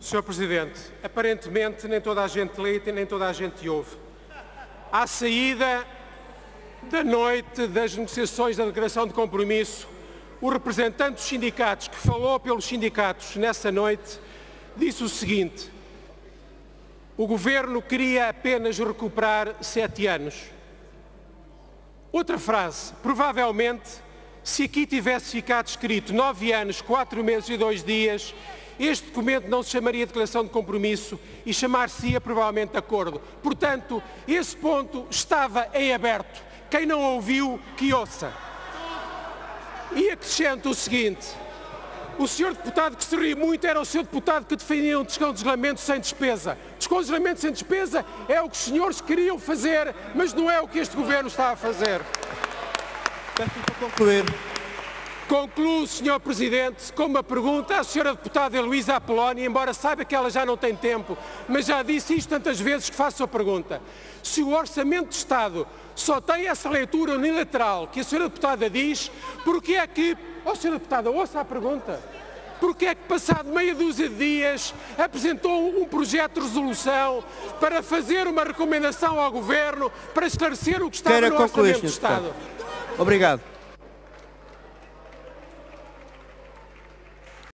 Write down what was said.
Sr. Presidente, aparentemente nem toda a gente lê e nem toda a gente ouve. À saída da noite das negociações da declaração de compromisso, o representante dos sindicatos, que falou pelos sindicatos nessa noite, disse o seguinte: o Governo queria apenas recuperar 7 anos. Outra frase: provavelmente, se aqui tivesse ficado escrito 9 anos, 4 meses e 2 dias, este documento não se chamaria Declaração de Compromisso e chamar-se-ia provavelmente Acordo. Portanto, esse ponto estava em aberto. Quem não ouviu, que ouça. E acrescento o seguinte: o senhor deputado que se ri muito era o senhor deputado que defendia um descongelamento sem despesa. Descongelamento sem despesa é o que os senhores queriam fazer, mas não é o que este Governo está a fazer. Peço para concluir. Concluo, Sr. Presidente, com uma pergunta à Sra. Deputada Heloísa Apolónia, embora saiba que ela já não tem tempo, mas já disse isto tantas vezes que faço a pergunta. Se o Orçamento de Estado só tem essa leitura unilateral que a Sra. Deputada diz, porquê é que... Oh, Sra. Deputada, ouça a pergunta. Porquê é que, passado meia dúzia de dias, apresentou um projeto de resolução para fazer uma recomendação ao Governo para esclarecer o que está no Orçamento de Estado? Obrigado.